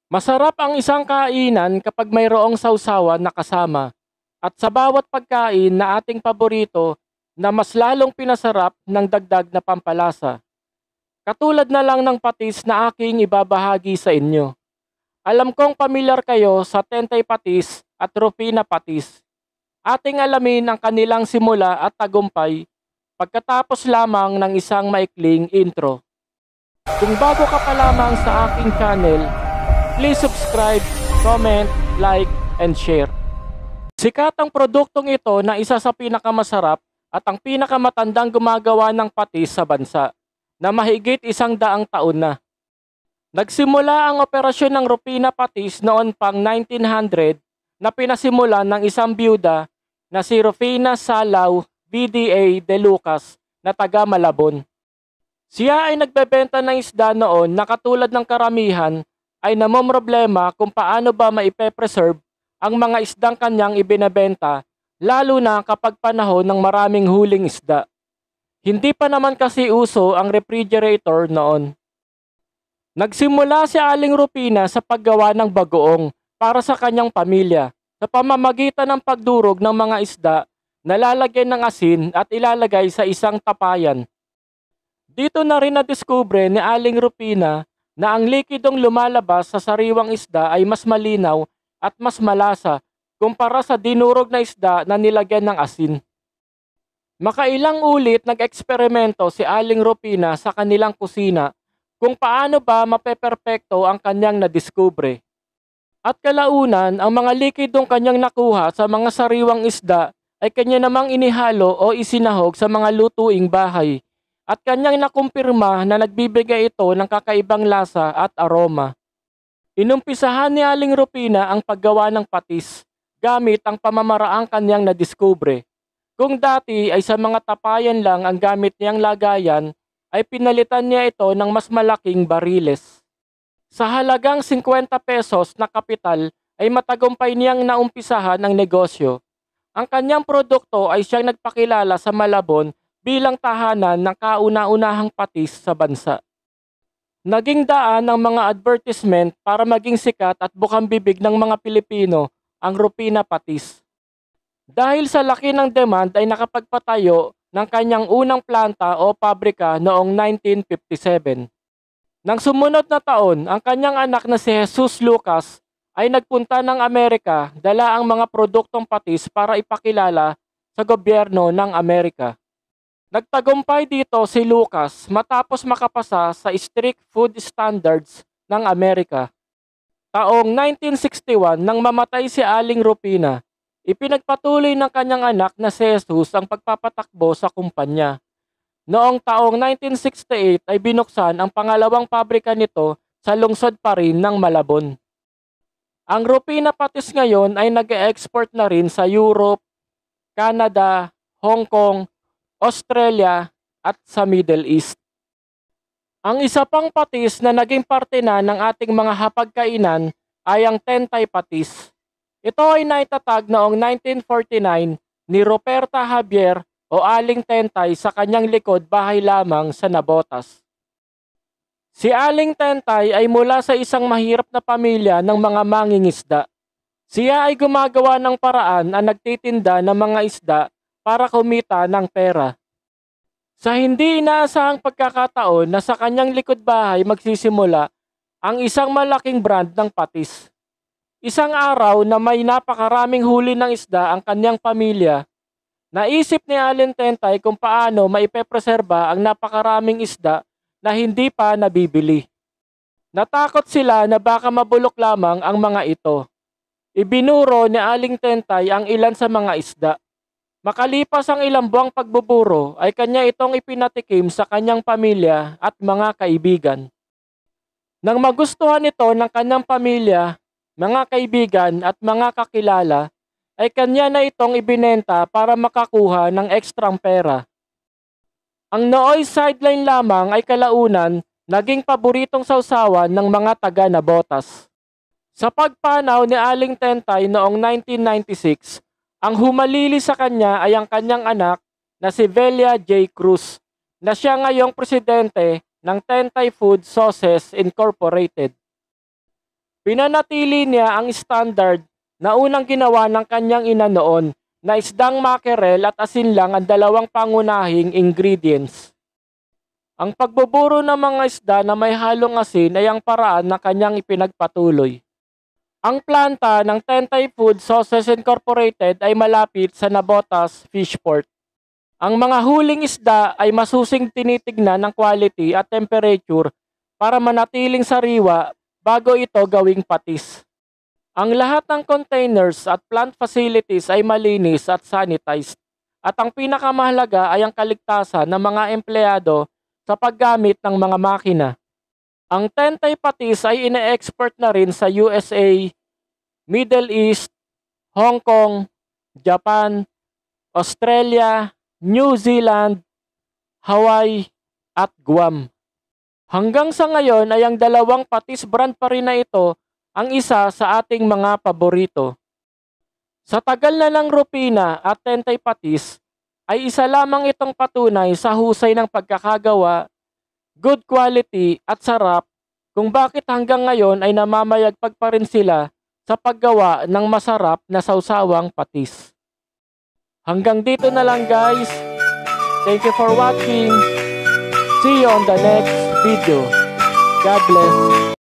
Masarap ang isang kainan kapag mayroong sausawan na kasama. At sa bawat pagkain na ating paborito na mas lalong pinasarap ng dagdag na pampalasa. Katulad na lang ng patis na aking ibabahagi sa inyo. Alam kong pamilyar kayo sa Tentay Patis at Rufina Patis. Ating alamin ang kanilang simula at tagumpay pagkatapos lamang ng isang maikling intro. Kung bago ka pa lamang sa aking channel, please subscribe, comment, like, and share. Sikat ang produktong ito na isa sa pinakamasarap at ang pinakamatandang gumagawa ng patis sa bansa, na mahigit 100 taon na. Nagsimula ang operasyon ng Rufina Patis noon pang 1900 na pinasimulan ng isang byuda na si Rufina Salaw BDA de Lucas na taga Malabon. Siya ay nagbebenta ng isda noon na katulad ng karamihan ay namomroblema kung paano ba maipe-preserve ang mga isdang kanyang ibinebenta, lalo na kapag panahon ng maraming huling isda. Hindi pa naman kasi uso ang refrigerator noon. Nagsimula si Aling Rufina sa paggawa ng bagoong para sa kanyang pamilya sa pamamagitan ng pagdurog ng mga isda na lalagyan ng asin at ilalagay sa isang tapayan. Dito na rin nadiskubre ni Aling Rufina na ang likidong lumalabas sa sariwang isda ay mas malinaw at mas malasa kumpara sa dinurog na isda na nilagyan ng asin. Makailang ulit nag-eksperimento si Aling Rufina sa kanilang kusina kung paano ba mapeperpekto ang kanyang nadiskubre. At kalaunan, ang mga likidong kanyang nakuha sa mga sariwang isda ay kanya namang inihalo o isinahog sa mga lutuing bahay. At kanyang nakumpirma na nagbibigay ito ng kakaibang lasa at aroma. Inumpisahan ni Aling Rufina ang paggawa ng patis gamit ang pamamaraang kanyang nadiskubre. Kung dati ay sa mga tapayan lang ang gamit niyang lagayan, ay pinalitan niya ito ng mas malaking bariles. Sa halagang 50 pesos na kapital ay matagumpay niyang naumpisahan ang negosyo. Ang kanyang produkto ay siyang nagpakilala sa Malabon bilang tahanan ng kauna-unahang patis sa bansa. Naging daan ng mga advertisement para maging sikat at bukang bibig ng mga Pilipino ang Rufina Patis. Dahil sa laki ng demand ay nakapagpatayo ng kanyang unang planta o pabrika noong 1957. Nang sumunod na taon, ang kanyang anak na si Jesus Lucas ay nagpunta ng Amerika dala ang mga produktong patis para ipakilala sa gobyerno ng Amerika. Nagtagumpay dito si Lucas matapos makapasa sa strict food standards ng Amerika. Taong 1961 nang mamatay si Aling Rufina, ipinagpatuloy ng kanyang anak na si Jesus ang pagpapatakbo sa kumpanya. Noong taong 1968 ay binuksan ang pangalawang pabrika nito sa lungsod pa rin ng Malabon. Ang Rufina Patis ngayon ay nag-e-export na rin sa Europe, Canada, Hong Kong, Australia at sa Middle East. Ang isa pang patis na naging parte na ng ating mga hapagkainan ay ang Tentay Patis. Ito ay naitatag noong 1949 ni Roberta Javier o Aling Tentay sa kanyang likod bahay lamang sa Navotas. Si Aling Tentay ay mula sa isang mahirap na pamilya ng mga mangingisda. Siya ay gumagawa ng paraan at nagtitinda ng mga isda para kumita ng pera. Sa hindi inaasahang pagkakataon na sa kanyang likod bahay magsisimula ang isang malaking brand ng patis. Isang araw na may napakaraming huli ng isda ang kanyang pamilya, naisip ni Aling Tentay kung paano maipepreserba ang napakaraming isda na hindi pa nabibili. Natakot sila na baka mabulok lamang ang mga ito. Ibinuro ni Aling Tentay ang ilan sa mga isda. Makalipas ang ilang buwang pagbuburo ay kanya itong ipinatikim sa kanyang pamilya at mga kaibigan. Nang magustuhan ito ng kanyang pamilya, mga kaibigan at mga kakilala, ay kanya na itong ibinenta para makakuha ng ekstrang pera. Ang nooy sideline lamang ay kalaunan naging paboritong sausawan ng mga taga Navotas. Sa pagpanaw ni Aling Tentay noong 1996, ang humalili sa kanya ay ang kanyang anak na si Velia J. Cruz, na siya ngayong presidente ng Tentay Food Sauces Incorporated. Pinanatili niya ang standard na unang ginawa ng kanyang ina noon na isdang mackerel at asin lang ang dalawang pangunahing ingredients. Ang pagbuburo ng mga isda na may halong asin ay ang paraan na kanyang ipinagpatuloy. Ang planta ng Tentay Food Sauces Incorporated ay malapit sa Navotas Fishport. Ang mga huling isda ay masusing tinitignan ng quality at temperature para manatiling sariwa bago ito gawing patis. Ang lahat ng containers at plant facilities ay malinis at sanitized. At ang pinakamahalaga ay ang kaligtasan ng mga empleyado sa paggamit ng mga makina. Ang Tentay patis ay ine-export na rin sa USA, Middle East, Hong Kong, Japan, Australia, New Zealand, Hawaii, at Guam. Hanggang sa ngayon ay ang dalawang patis brand pa rin na ito ang isa sa ating mga paborito. Sa tagal na ng Rupina at Tentay patis, ay isa lamang itong patunay sa husay ng pagkakagawa, good quality at sarap kung bakit hanggang ngayon ay namamayagpag pa rin sila sa paggawa ng masarap na sawsawang patis. Hanggang dito na lang guys. Thank you for watching. See you on the next video. God bless.